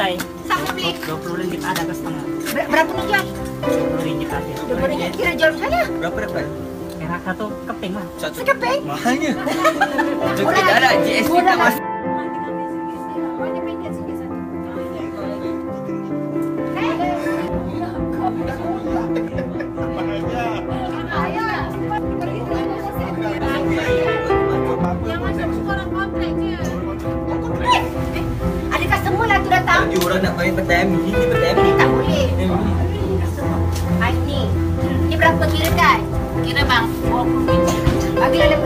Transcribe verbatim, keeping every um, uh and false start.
kedai. Sama beli. dua puluh ringgit ada ke setengah. Ber- berapa nih jual? dua puluh ringgit aja. dua puluh ringgit. Kira jual sana? Berapa dapat? Merah satu keping lah. Satu. Sekeping? Mahalnya. Joget Murah dah ada lagi. G S T Murah tak mas. lagi. Banyak pinjam sikit satu. Yang macam orang komplek je. Ada customer lah tu datang. Bagi orang nak main petai mi, ni petai mi. Tak boleh. Hai ni. Ni berapa kira kan? Kira bang, dua puluh ringgit. Bagi lah